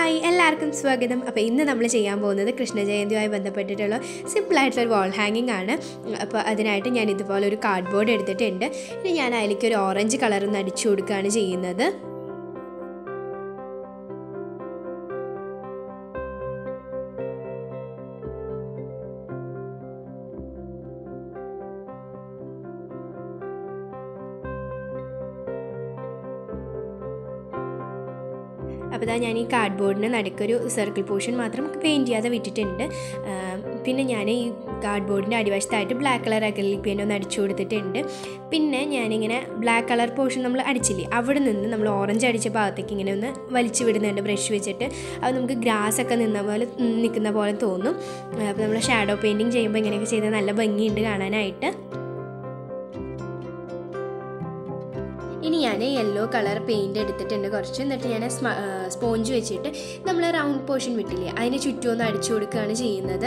Hi എല്ലാവർക്കും സ്വാഗതം. അപ്പോൾ ഇന്ന് നമ്മൾ ചെയ്യാൻ പോകുന്നത് കൃഷ്ണ ജയന്തിയുമായി ബന്ധപ്പെട്ടിട്ടുള്ള സിമ്പിളായിട്ടുള്ളൊരു വാൾ ഹാങ്ങിങ് ആണ്. അപ്പോൾ അതിനായിട്ട് ഞാൻ ഇതുപോലെ ഒരു കാർഡ്ബോർഡ് എടുത്തിട്ടുണ്ട്. ഇനി ഞാൻ അതിലേക്ക് ഒരു ഓറഞ്ച് കളറൊന്ന് അടിച്ചു കൊടുക്കുകയാണ് ചെയ്യുന്നത്. അപ്പോൾ ഇതാ ഞാൻ ഈ കാർഡ്ബോർഡിന് നടുക്കൊരു സർക്കിൾ പോർഷൻ മാത്രം പെയിൻറ്റ് ചെയ്യാതെ വിട്ടിട്ടുണ്ട്. പിന്നെ ഞാൻ ഈ കാർഡ്ബോർഡിൻ്റെ അടിവശത്തായിട്ട് ബ്ലാക്ക് കളർ അക്രിലിക് പെയിൻ്റ് ഒന്ന് അടിച്ചു കൊടുത്തിട്ടുണ്ട്. പിന്നെ ഞാനിങ്ങനെ ബ്ലാക്ക് കളർ പോർഷൻ നമ്മൾ അടിച്ചില്ലേ, അവിടെ നിന്ന് നമ്മൾ ഓറഞ്ച് അടിച്ച ഭാഗത്തേക്ക് ഇങ്ങനെ ഒന്ന് വലിച്ചു വിടുന്നുണ്ട് ബ്രഷ് വെച്ചിട്ട്. അത് നമുക്ക് ഗ്രാസൊക്കെ നിൽക്കുന്ന പോലെ തോന്നും. അപ്പോൾ നമ്മൾ ഷാഡോ പെയിൻറ്റിങ് ചെയ്യുമ്പോൾ ഇങ്ങനെയൊക്കെ ചെയ്താൽ നല്ല ഭംഗിയുണ്ട് കാണാനായിട്ട്. ഇനി ഞാൻ യെല്ലോ കളർ പെയിൻറ്റ് എടുത്തിട്ടുണ്ട് കുറച്ച്. എന്നിട്ട് ഞാൻ സ്പോഞ്ച് വെച്ചിട്ട് നമ്മൾ റൗണ്ട് പോർഷൻ വിട്ടില്ലേ അതിന് ചുറ്റും ഒന്ന് അടിച്ചു കൊടുക്കുകയാണ് ചെയ്യുന്നത്.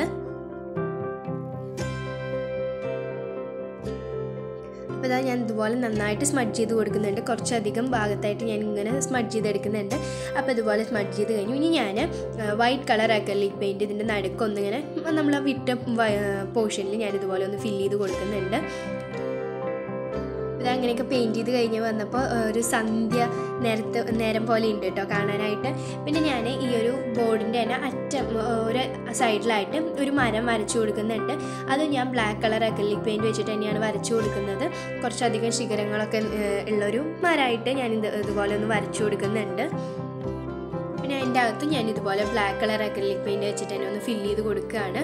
അപ്പോൾ ഇതാ ഞാൻ ഇതുപോലെ നന്നായിട്ട് സ്മഡ്ജ് ചെയ്ത് കൊടുക്കുന്നുണ്ട്. കുറച്ചധികം ഭാഗത്തായിട്ട് ഞാൻ ഇങ്ങനെ സ്മഡ്ജ് ചെയ്തെടുക്കുന്നുണ്ട്. അപ്പോൾ ഇതുപോലെ സ്മഡ്ജ് ചെയ്ത് കഴിഞ്ഞു. ഇനി ഞാൻ വൈറ്റ് കളർ അക്രിലിക് പെയിൻറ്റ് ഇതിൻ്റെ നടുക്കൊന്നിങ്ങനെ നമ്മൾ ആ വിട്ട പോർഷനിൽ ഞാൻ ഇതുപോലെ ഒന്ന് ഫില്ല് ചെയ്ത് കൊടുക്കുന്നുണ്ട്. അങ്ങനെയൊക്കെ പെയിൻറ്റ് ചെയ്ത് കഴിഞ്ഞ് വന്നപ്പോൾ ഒരു സന്ധ്യ നേരം പോലെ ഉണ്ട് കേട്ടോ കാണാനായിട്ട്. പിന്നെ ഞാൻ ഈ ഒരു ബോർഡിൻ്റെ തന്നെ അറ്റം ഒരു സൈഡിലായിട്ട് ഒരു മരം വരച്ചു കൊടുക്കുന്നുണ്ട്. അത് ഞാൻ ബ്ലാക്ക് കളർ അക്രിലിക് പെയിൻറ്റ് വെച്ചിട്ട് തന്നെയാണ് വരച്ചു കൊടുക്കുന്നത്. കുറച്ചധികം ശിഖരങ്ങളൊക്കെ ഉള്ളൊരു മരമായിട്ട് ഞാൻ ഇതുപോലെ ഒന്ന് വരച്ചു കൊടുക്കുന്നുണ്ട്. പിന്നെ അതിൻ്റെ അകത്ത് ഞാൻ ഇതുപോലെ ബ്ലാക്ക് കളർ അക്രിലിക് പെയിൻറ്റ് വെച്ചിട്ട് തന്നെ ഒന്ന് ഫില്ല് ചെയ്ത് കൊടുക്കുകയാണ്.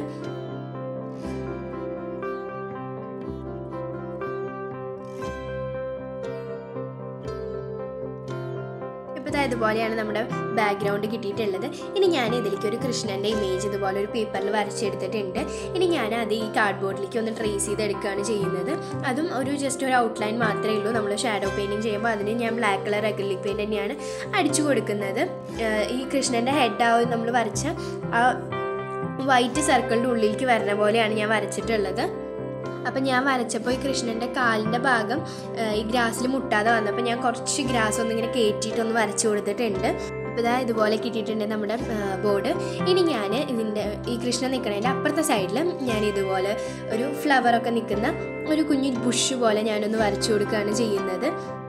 ഇതുപോലെയാണ് നമ്മുടെ ബാക്ക്ഗ്രൗണ്ട് കിട്ടിയിട്ടുള്ളത്. ഇനി ഞാൻ ഇതിലേക്ക് ഒരു കൃഷ്ണൻ്റെ ഇമേജ് ഇതുപോലെ ഒരു പേപ്പറിൽ വരച്ചെടുത്തിട്ടുണ്ട്. ഇനി ഞാൻ അത് ഈ കാർഡ്ബോർഡിലേക്ക് ഒന്ന് ട്രേസ് ചെയ്തെടുക്കുകയാണ് ചെയ്യുന്നത്. അതും ജസ്റ്റ് ഒരു ഔട്ട്ലൈൻ മാത്രമേ ഉള്ളൂ. നമ്മൾ ഷാഡോ പെയിൻറ്റിങ് ചെയ്യുമ്പോൾ അതിന് ഞാൻ ബ്ലാക്ക് കളർ അക്രിലിക് പെയിൻറ്റ് തന്നെയാണ് അടിച്ചു കൊടുക്കുന്നത്. ഈ കൃഷ്ണൻ്റെ ഹെഡ് നമ്മൾ വരച്ച ആ വൈറ്റ് സർക്കിളിൻ്റെ ഉള്ളിലേക്ക് വരുന്ന പോലെയാണ് ഞാൻ വരച്ചിട്ടുള്ളത്. അപ്പം ഞാൻ വരച്ചപ്പോൾ ഈ കൃഷ്ണൻ്റെ കാലിൻ്റെ ഭാഗം ഈ ഗ്രാസിൽ മുട്ടാതെ വന്നപ്പോൾ ഞാൻ കുറച്ച് ഗ്രാസ് ഒന്നിങ്ങനെ കയറ്റിയിട്ടൊന്ന് വരച്ചു കൊടുത്തിട്ടുണ്ട്. അപ്പോൾ ഇതാ ഇതുപോലെ കിട്ടിയിട്ടുണ്ട് നമ്മുടെ ബോർഡ്. ഇനി ഞാൻ ഈ കൃഷ്ണൻ നിൽക്കുന്നതിൻ്റെ അപ്പുറത്തെ സൈഡിൽ ഞാൻ ഇതുപോലെ ഒരു ഫ്ലവറൊക്കെ നിൽക്കുന്ന ഒരു കുഞ്ഞു ബുഷ് പോലെ ഞാനൊന്ന് വരച്ചു കൊടുക്കുകയാണ് ചെയ്യുന്നത്.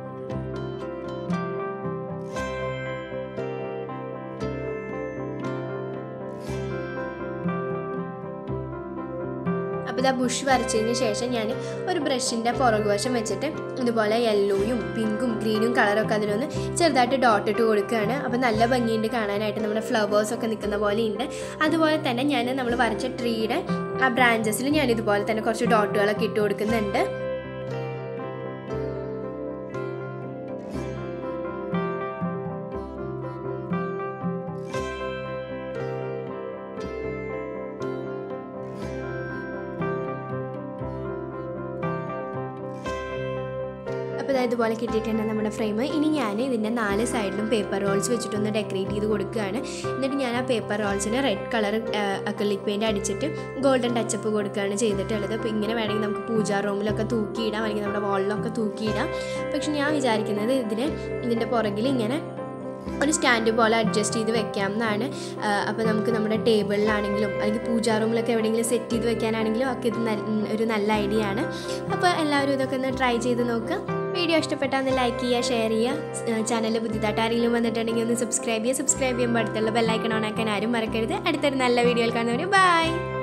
അപ്പോൾ ഇതാ ബുഷ് വരച്ചതിന് ശേഷം ഞാൻ ഒരു ബ്രഷിൻ്റെ പുറകുവശം വെച്ചിട്ട് ഇതുപോലെ യെല്ലോയും പിങ്കും ഗ്രീനും കളറൊക്കെ അതിനൊന്ന് ചെറുതായിട്ട് ഡോട്ട് ഇട്ട് കൊടുക്കുകയാണ്. അപ്പോൾ നല്ല ഭംഗിയുണ്ട് കാണാനായിട്ട്. നമ്മുടെ ഫ്ലവേഴ്സൊക്കെ നിൽക്കുന്ന പോലെയുണ്ട്. അതുപോലെ തന്നെ നമ്മൾ വരച്ച ട്രീയുടെ ആ ബ്രാഞ്ചസിൽ ഞാൻ ഇതുപോലെ തന്നെ കുറച്ച് ഡോട്ടുകളൊക്കെ ഇട്ട് കൊടുക്കുന്നുണ്ട്. അപ്പോൾ ഇതുപോലെ കിട്ടിയിട്ടുണ്ട് നമ്മുടെ ഫ്രെയിം. ഇനി ഞാൻ ഇതിൻ്റെ 4 സൈഡിലും പേപ്പർ റോൾസ് വെച്ചിട്ടൊന്ന് ഡെക്കറേറ്റ് ചെയ്ത് കൊടുക്കുകയാണ്. എന്നിട്ട് ഞാൻ ആ പേപ്പർ റോൾസിന് റെഡ് കളർ അക്രിലിക് പെയിൻറ്റ് അടിച്ചിട്ട് ഗോൾഡൻ ടച്ചപ്പ് കൊടുക്കുകയാണ് ചെയ്തിട്ടുള്ളത്. അപ്പോൾ ഇങ്ങനെ വേണമെങ്കിൽ നമുക്ക് പൂജാ റൂമിലൊക്കെ തൂക്കിയിടാം, അല്ലെങ്കിൽ നമ്മുടെ വാളിലൊക്കെ തൂക്കിയിടാം. പക്ഷെ ഞാൻ വിചാരിക്കുന്നത് ഇതിൻ്റെ പുറകിൽ ഇങ്ങനെ ഒരു സ്റ്റാൻഡ് പോലെ അഡ്ജസ്റ്റ് ചെയ്ത് വെക്കാം എന്നാണ്. അപ്പോൾ നമുക്ക് നമ്മുടെ ടേബിളിലാണെങ്കിലും അല്ലെങ്കിൽ പൂജാ റൂമിലൊക്കെ എവിടെയെങ്കിലും സെറ്റ് ചെയ്ത് വെക്കാനാണെങ്കിലും ഒക്കെ ഇത് ഒരു നല്ല ഐഡിയ ആണ്. അപ്പോൾ എല്ലാവരും ഇതൊക്കെ ഒന്ന് ട്രൈ ചെയ്ത് നോക്കുക. വീഡിയോ ഇഷ്ടപ്പെട്ടാൽ ഒന്ന് ലൈക്ക് ചെയ്യുക, ഷെയർ ചെയ്യുക. ചാനൽ പുതിയതായിട്ട് ആരെങ്കിലും വന്നിട്ടുണ്ടെങ്കിൽ ഒന്ന് സബ്സ്ക്രൈബ് ചെയ്യുമ്പോൾ അടുത്തുള്ള ബെല്ലൈക്കൺ ഓൺ ആക്കാൻ ആരും മറക്കരുത്. അടുത്തൊരു നല്ല വീഡിയോയിൽ കാണുന്നവരെ ബൈ.